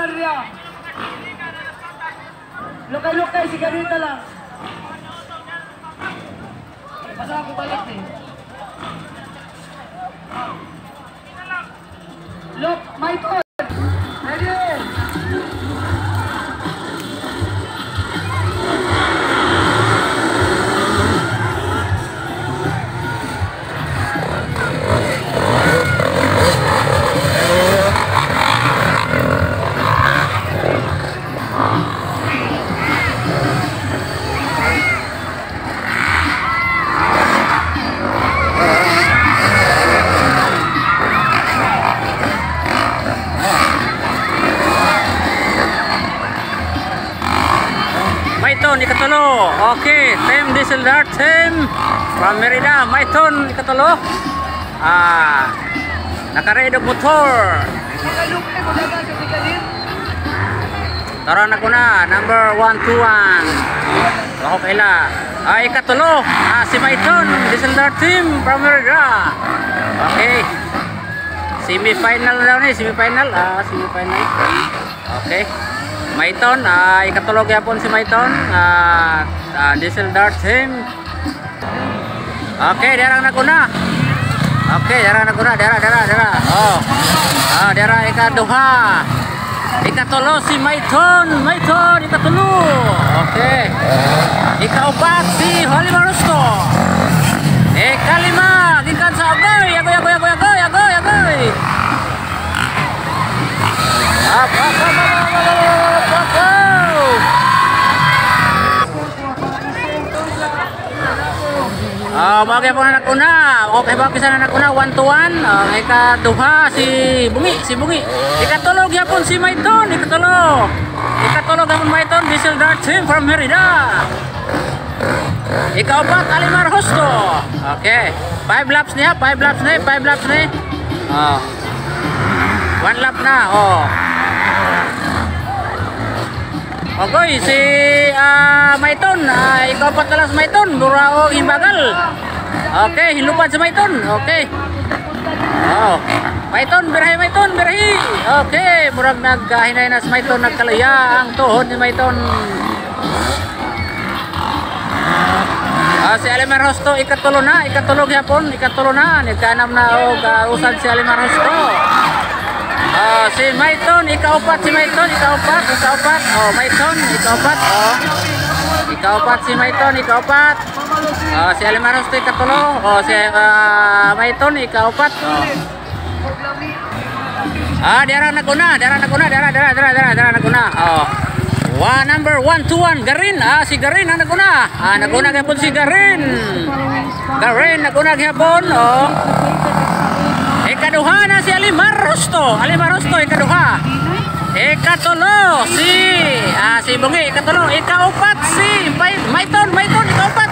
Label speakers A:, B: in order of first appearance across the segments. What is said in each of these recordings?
A: area. Lokay-lokay, si Garita lang. Basta ako balik eh. Look, my God. Ready?
B: Maiton ikatulo. Okay, team Diesel Dart team from Merida. Maiton ikatulo. Nakaread og motor. Tara na ko na, number 121. Wako kaila. Ikatulo, si Maiton Diesel Dart team from Merida. Okay. Semi-final na daw ni, semi-final. Semi-final. Okay. Maiton, ikatulog yapon si Maiton, Diesel Dart team. Okay, darang na kuna. Okay, darang na kuna, dara. Dara ikaduha. Ikatulo si Maiton, ikatulo. Okay. Ikaupat si Holy Marusto. Ikalima, gikan sa agoy. Bagay po na nakuna. Okay ba pisa na nakuna 1-1. Ikaduha si Bungi. Ikatulog yapon si Maiton. Ikatulog yapon Maiton Diesel Dart team from Merida. Ikaupat Alimar Hosto. Okay. 5 laps niya. 5 laps ni. 1 lap na. Okay, si Maiton, ikaupat na lang si Maiton, Burao Imbagal. Okay, hilupad si Maiton. Okay. Maiton, birahi. Okay, murag nagkahinay na si Maiton, nagkalaya ang tuhod ni Maiton. Si Alimar Hosto, ikatulo gyapon, nagkanam na og usad si Alimar Hosto. Si Maiton, ikaupat. Maiton, ikaupat. Ikaupat si Maiton, ikaupat. Si Alimar Hosto, ikatulo. Si Maiton, ikaupat. Dara naguna. Number 121, Garin. Si Garin ang naguna. Naguna gyapon si Garin. Naguna gyapon. Ikaduha na si Alimar Hosto, ikaduha. Ikatulo si Bungi, ikatulo. Ikaupat si Maiton, ikaupat.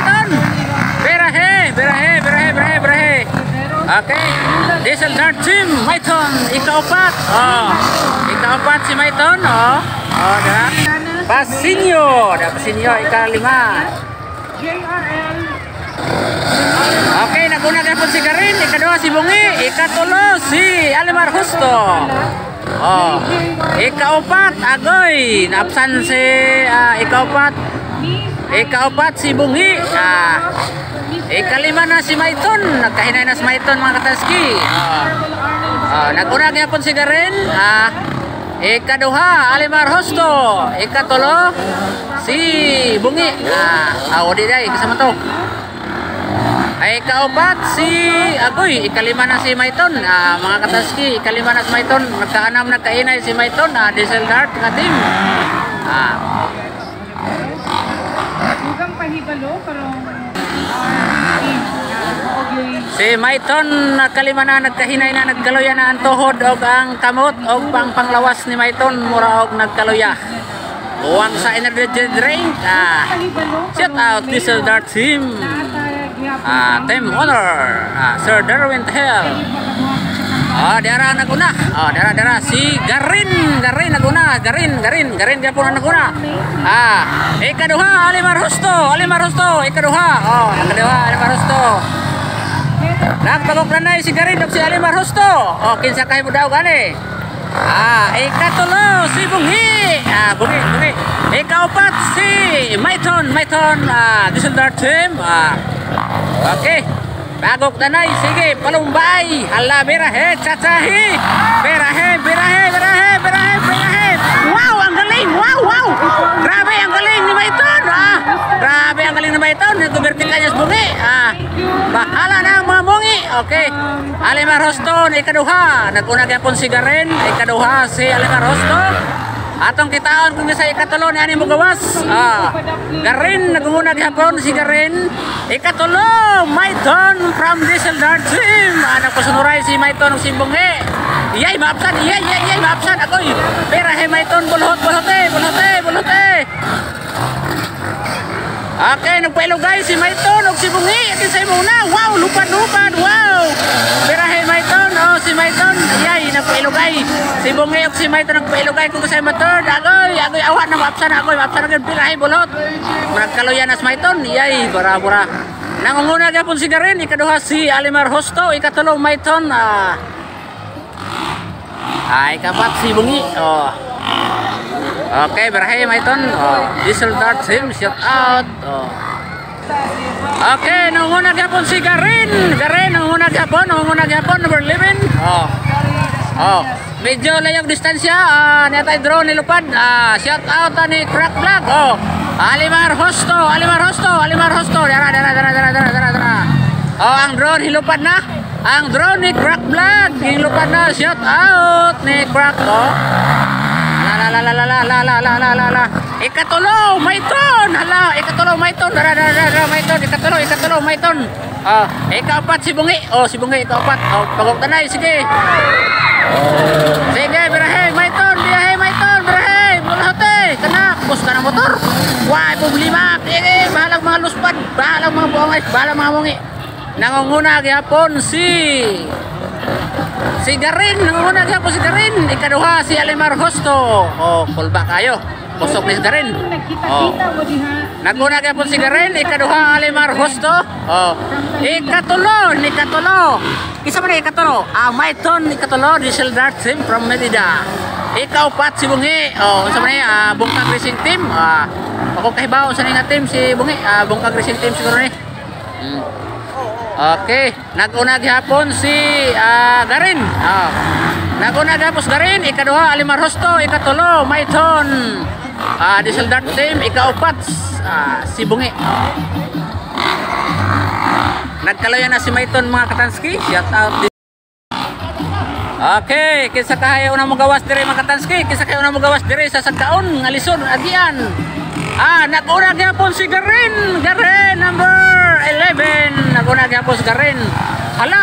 B: Birahe. Okay. Diesel Dart team Maiton, ikaupat. Ikaupat si Maiton. Dah. Pasinyo ikalima. Okay, naguna gyapon si Garin, ikaduha si Bungi, ikatulo si Alimar Hosto. Ikaupat agoy, napsan si ikaupat si Bungi. Ikalima na si Maiton, nagkahinay na si Maiton mga kataski. Naguna gyapon si Garin, ikaduha Alimar Hosto, ikatulo si Bungi. Di day kasama to. Ikaupat si Agoy, ikalima na si Maiton. Mga kataski, ikalima na si Maiton. Nagkaanam, nagkainay si Maiton. Diesel Dart nga team. Si Maiton, kalima na, nagkahinay na, nagkaluya na ang tuhod og ang kamot og panglawas ni Maiton, mura og nagkaluya. Buwang sa energy drink. Shout out Diesel Dart team. Team owner, Sir Darwin Hell. Dara naguna. Dara si Garin naguna. Garin gyapon naguna. Ikaduha Alimar Hosto, ikaduha. Ikaduha Alimar Hosto. Nagpagok na si Garin ug si Alimar Hosto. Kinsa kay budaw gani. Ikatulo si Bungi. Bungi. Ikaapat si Maiton. Diseldar team. Okay. Bagok danay, sige, palumbay. Hala, birahe, tatahi. Birahe. Wow, ang galing. Wow. Grabe, ang galing ni Maiton. Grabe, ang galing ni Maiton. Nag-convertin kanya sa Bungi. Bahala na ang mga Bungi. Okay. Alimar Hosto, ikaduha. Nag-una gyapon si Garen. Ikaduha si Alimar Hosto. Atong kitaon kung sa ikatulo ni ani mo gawas. Garen nagumuna gihapon si Garen. Ikatulo Maiton from Diseldar team. Nagpasunuray si Maiton ug si Bungi. Iyay maapsan, iyay maapsan agoy. Pero Maiton bulhot. Okay, nagpailugay si Maiton ug si Bungi. Atin sa imuna. Wow, lupad. Wow. Pero Maiton, si Maiton, iyay nagpailugay. Si Bungi ug si Maiton nagpailugay kung sa motor. Agoy awan na maapsan agad pirahe bulhot. Nagkaluyan na si Maiton, iyay bura. Nangunguna gyapon si Garen, ikaduha si Alimar Hosto, ikatulo Maiton. Ikapat si Bungi. Okay, berahe Maiton. Diseldar team shout out. Okay, nangunguna gyapon si Garen. Nangunguna gyapon number 11. Medyo layog distansya. Natay drone nilupad. Shout out ni Crack Vlog. Alimar Hosto. Dara. Ang drone hilupad na. Ang drone ni Crack Vlog hilupad na. Shout out ni Crack. Ikatulo Maiton. Dara Maiton. Ikatulo Maiton. Ikaapat si Bungi. Si Bungi ikaapat. Pagok tanay, sige. Sige, birahe Maiton. Birahe. Mulhote. Kana, bus ka ng motor. Wah, problema. Bahalang mga luspad. Bahalang mga buangay. Bahalang mga Bungi. Nangunguna gyapon si Garen. Ikaduha si Alimar Hosto. Kulba kayo. Busok ni Garen. Naguna gyapon si Garen. Ikaduha Alimar Hosto. Ikatulo. Kisa man ikatulo? Maiton ikatulo. Diseldar team from Medida. Ikaapat si Bungi. Unsa man Bungkag Racing Team. Ako kahibaw sa nga team si Bungi. Bungkag Racing Team siguro ni. Okay, nag-una gihapon si Garen. Nag-una gihapon si Garen, ikaduha Alimar Hosto, ikatulo Maiton. Diseldar team, ikaapat si Bungi. Nagkaluyan na si Maiton mga katanski. Shout out. Okay, kisa kayo na magawas dire mga katanski, sa sagdaon nga lisod agian. Nag-una gyapon si Garen number 11. Nag-una gyapon si Garen. Hala.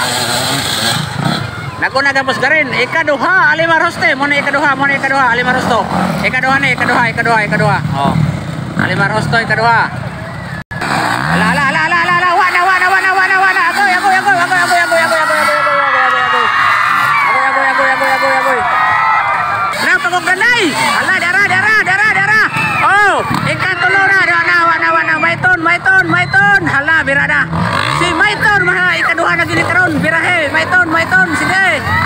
B: Nag-una gyapon si Garen. Ikaduha Alimar Hosto. Muna ikaduha Alimar Hosto. Ikaduha. Alimar Hosto ikaduha. Wana. Agoy. Napagog ganay. Hala, dara. Ikatulo na. Maiton. Hala, birada. Si Maiton maha ikaduha na gini karon. Birahe, Maiton. Sige.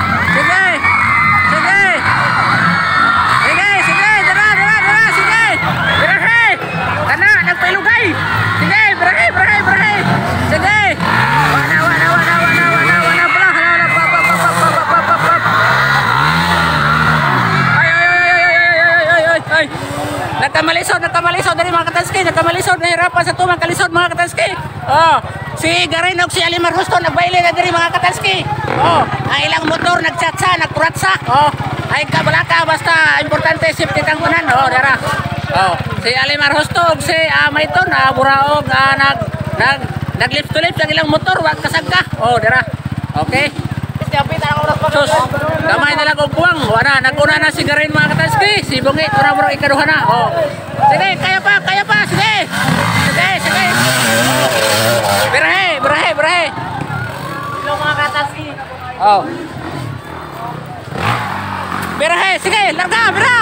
B: Dara. Sige. Birahe. Kana nagpailugay. Sige, birahe. Sige. Wana pala. Ay. Nagkamalisod dari mga katanski. Nahirapan sa tumang kalisod mga katanski. Si Garen og si Alimar Hosto nagbaile na diri mga katanski. Ang ilang motor nagchatsa, nagkuratsa. Ay kabalaka basta importante safety kang kunan. Dara. Si Alimar Hosto og si Maiton buraog nag-lift to lift ang ilang motor wag kasagka. Dara. Okay. Sus, gamay na lang og buwang. Naguna na si Garen mga katanski. Si Bungi mura ikaduha na. Sige, kaya pa. Sige. Birahe. Hello mga katanski. Birahe, sige, larga, bira.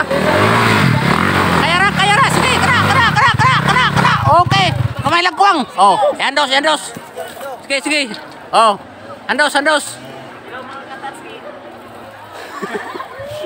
B: Kaya ra, sige, kara. Okay, kamay lang kuwang. Andos. Sige. Andos.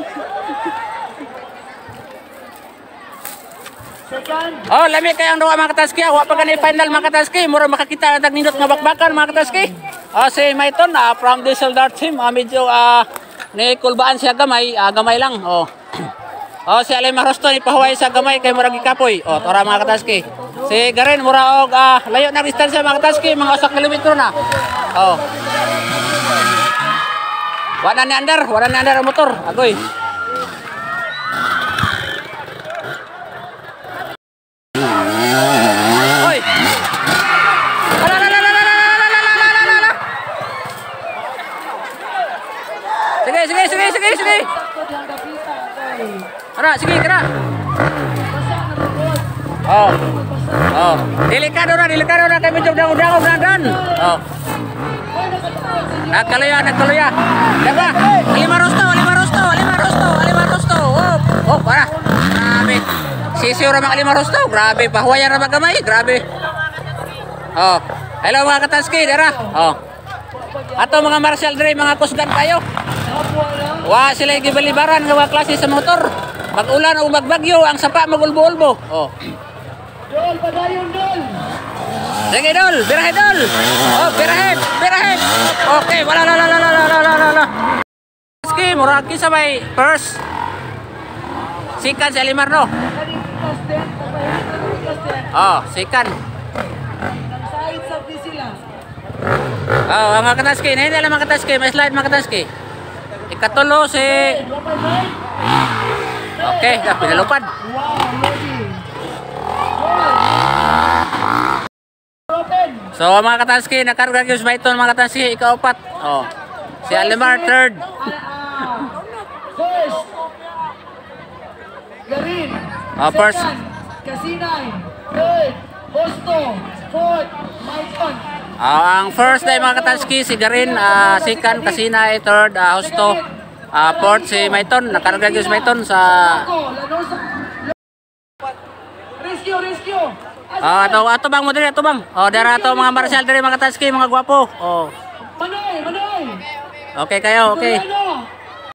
A: Second.
B: Oh, lami kay ang duha mga kataski. Wa pa gani final mga kataski. Mura makakita ang nindot nga bakbakan mga kataski. Oh, si Mayton from Diesel Dart Team. Medyo ni kulbaan siya gamay, gamay lang. Oh. Oh, si Alay Marosto ni pahuway sa gamay kay murag gikapoy. Oh, tora mga kataski. Si Garen mura og layo na distansya mga kataski, mga 1 kilometro na. Oh. Wala ni under ang motor. Agoy. Oy. Sige. Ara, sige, kira. Oh. Delikado na kay medyo dangog dan. Oh. Nagkaluya. Daga. Lima rosto. Oh, para. Grabe. Sisiw ra mga 5 rosto. Grabe, pahuwayan ra magamay. Grabe. Oh. Hello mga kataski, dara. Oh. Ato mga martial dre, mga kusgan kayo. Wa sila gibalibaran nga mga klase sa motor. Mag-ulan o magbagyo, ang sapa magulbo-ulbo. Oh.
A: Dol, padayon, Dol.
B: Sige, Dol. Birahe, Dol. Oh, birahe. Okay, wala. Ski, murag sabay first. Sikan si Alimar, no? Oh, sikan.
A: Side sa sila.
B: Oh, mga kataski. Hindi lang mga kataski. May slide mga kataski. Ikatulo si... Okay, pinalupad.
A: Wow, loading. Open.
B: So mga kataski, nakarga yung Mayton mga kataski, ika-4. Oh. Si Alimar, third.
A: First. Garin.
B: Oh, first.
A: Second. Kasinay. Third. Hosto. Fourth. Mayton.
B: Ang first day mga kataski, si Garin, second, Kasinay, third, Hosto, fourth si Mayton. Nakarga yung Mayton sa...
A: Rescue.
B: Ato bang mo diri, ato bang? Oh, dara to mga martial diri mga kataski, mga gwapo. Oh.
A: Manoy.
B: Okay kayo, okay.